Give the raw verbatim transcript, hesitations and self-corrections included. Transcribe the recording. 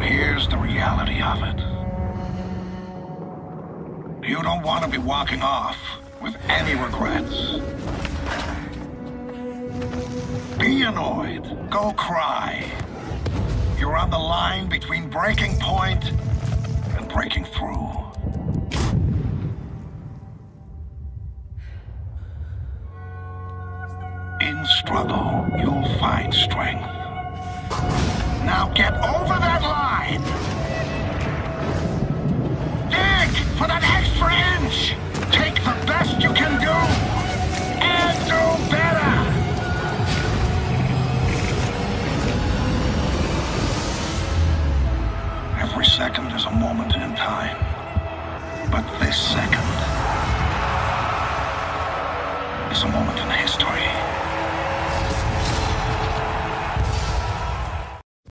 Here's the reality of it. You don't want to be walking off with any regrets. Be annoyed. Go cry. You're on the line between breaking point and breaking through. In struggle, you'll find strength. Now get over that line! Dig for that extra inch! Take the best you can do, and do better! Every second is a moment in time. But this second is a moment in history.